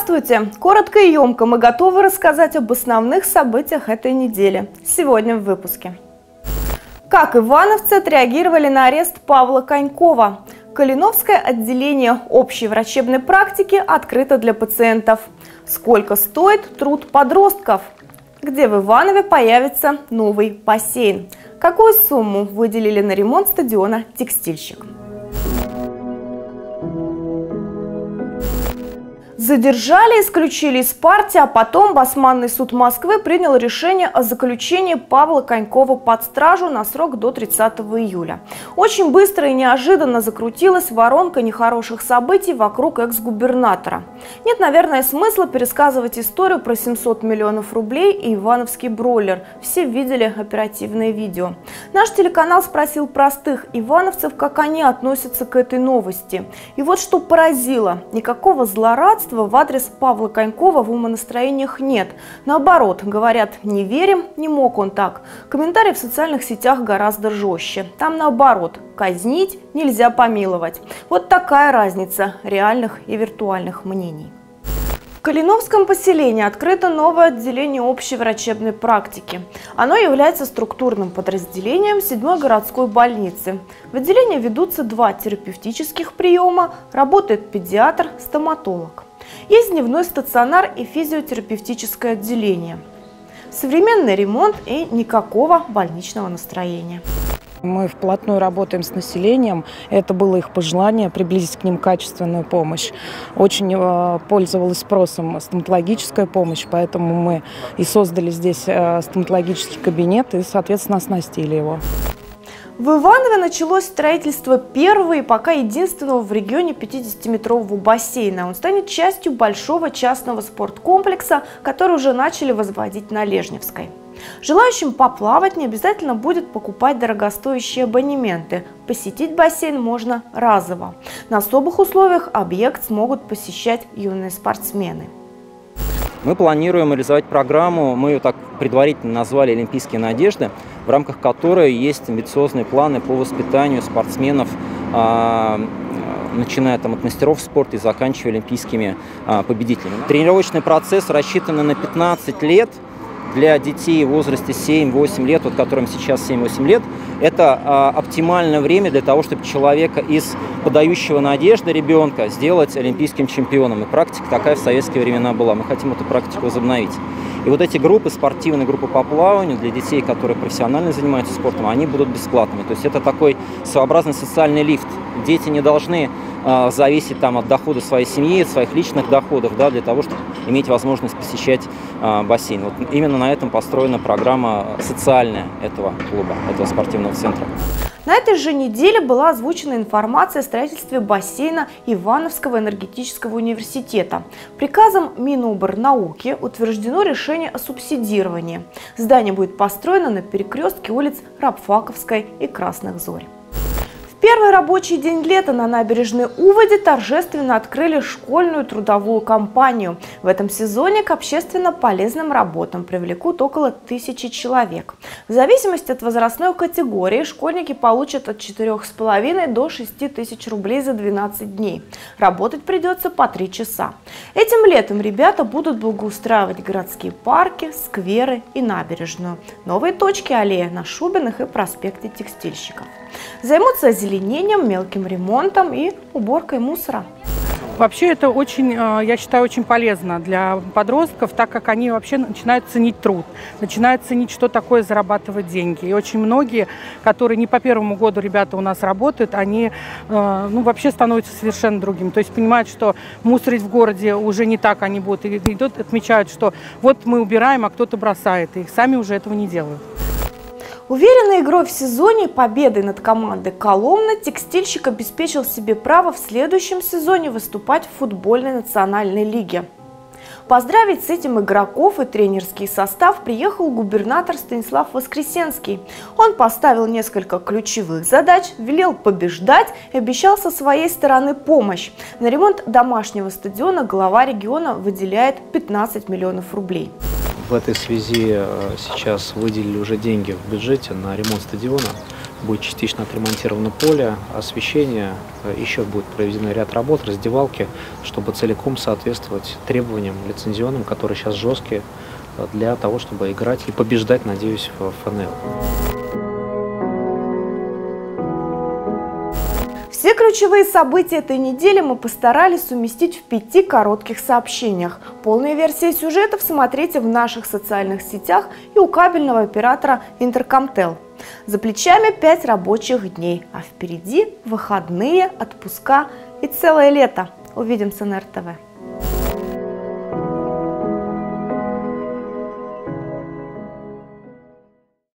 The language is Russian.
Здравствуйте! Коротко и емко мы готовы рассказать об основных событиях этой недели. Сегодня в выпуске. Как ивановцы отреагировали на арест Павла Конькова? Калиновское отделение общей врачебной практики открыто для пациентов. Сколько стоит труд подростков? Где в Иванове появится новый бассейн? Какую сумму выделили на ремонт стадиона «Текстильщик»? Задержали, исключили из партии, а потом Басманный суд Москвы принял решение о заключении Павла Конькова под стражу на срок до 30 июля. Очень быстро и неожиданно закрутилась воронка нехороших событий вокруг экс-губернатора. Нет, наверное, смысла пересказывать историю про 700 миллионов рублей и ивановский бройлер. Все видели оперативное видео. Наш телеканал спросил простых ивановцев, как они относятся к этой новости. И вот что поразило. Никакого злорадства в адрес Павла Конькова в умонастроениях нет. Наоборот, говорят, не верим, не мог он так. Комментарии в социальных сетях гораздо жестче. Там наоборот, казнить нельзя помиловать. Вот такая разница реальных и виртуальных мнений. В Калиновском поселении открыто новое отделение общей врачебной практики. Оно является структурным подразделением 7-й городской больницы. В отделении ведутся 2 терапевтических приема, работает педиатр, стоматолог. Есть дневной стационар и физиотерапевтическое отделение. Современный ремонт и никакого больничного настроения. Мы вплотную работаем с населением. Это было их пожелание приблизить к ним качественную помощь. Очень пользовалась спросом стоматологическая помощь, поэтому мы и создали здесь стоматологический кабинет и, соответственно, оснастили его. В Иванове началось строительство первого и пока единственного в регионе 50-метрового бассейна. Он станет частью большого частного спорткомплекса, который уже начали возводить на Лежневской. Желающим поплавать не обязательно будет покупать дорогостоящие абонементы. Посетить бассейн можно разово. На особых условиях объект смогут посещать юные спортсмены. Мы планируем реализовать программу, мы ее так предварительно назвали «Олимпийские надежды», в рамках которой есть амбициозные планы по воспитанию спортсменов, начиная от мастеров спорта и заканчивая олимпийскими победителями. Тренировочный процесс рассчитан на 15 лет. Для детей в возрасте 7-8 лет, вот которым сейчас 7-8 лет, это оптимальное время для того, чтобы человека из подающего надежды ребенка сделать олимпийским чемпионом. И практика такая в советские времена была. Мы хотим эту практику возобновить. И вот эти группы, спортивные группы по плаванию для детей, которые профессионально занимаются спортом, они будут бесплатными. То есть это такой своеобразный социальный лифт. Дети не должны зависеть от дохода своей семьи, от своих личных доходов, для того, чтобы иметь возможность посещать бассейн. Вот именно на этом построена программа социальная этого клуба, этого спортивного центра. На этой же неделе была озвучена информация о строительстве бассейна Ивановского энергетического университета. Приказом Миноборнауки утверждено решение о субсидировании. Здание будет построено на перекрестке улиц Рабфаковской и Красных Зорь. Первый рабочий день лета на набережной Уводи торжественно открыли школьную трудовую кампанию. В этом сезоне к общественно полезным работам привлекут около 1000 человек. В зависимости от возрастной категории школьники получат от 4500 до 6000 рублей за 12 дней. Работать придется по 3 часа. Этим летом ребята будут благоустраивать городские парки, скверы и набережную. Новые точки аллея на Шубиных и проспекте Текстильщиков. Займутся озеленением, мелким ремонтом и уборкой мусора. Вообще это очень, я считаю, очень полезно для подростков, так как они вообще начинают ценить труд, начинают ценить, что такое зарабатывать деньги. И очень многие, которые не по первому году ребята у нас работают, они вообще становятся совершенно другими. То есть понимают, что мусорить в городе уже не так они будут. И идут, отмечают, что вот мы убираем, а кто-то бросает. И сами уже этого не делают. Уверенной игрой в сезоне и победой над командой Коломны Текстильщик обеспечил себе право в следующем сезоне выступать в футбольной национальной лиге. Поздравить с этим игроков и тренерский состав приехал губернатор Станислав Воскресенский. Он поставил несколько ключевых задач, велел побеждать и обещал со своей стороны помощь. На ремонт домашнего стадиона глава региона выделяет 15 миллионов рублей. В этой связи сейчас выделили уже деньги в бюджете на ремонт стадиона. будет частично отремонтировано поле, освещение, еще будет проведен ряд работ, раздевалки, чтобы целиком соответствовать требованиям лицензионным, которые сейчас жесткие, для того, чтобы играть и побеждать, надеюсь, в ФНЛ. Все ключевые события этой недели мы постарались уместить в 5 коротких сообщениях. Полные версии сюжетов смотрите в наших социальных сетях и у кабельного оператора Интеркомтел. За плечами 5 рабочих дней, а впереди выходные, отпуска и целое лето. Увидимся на РТВ.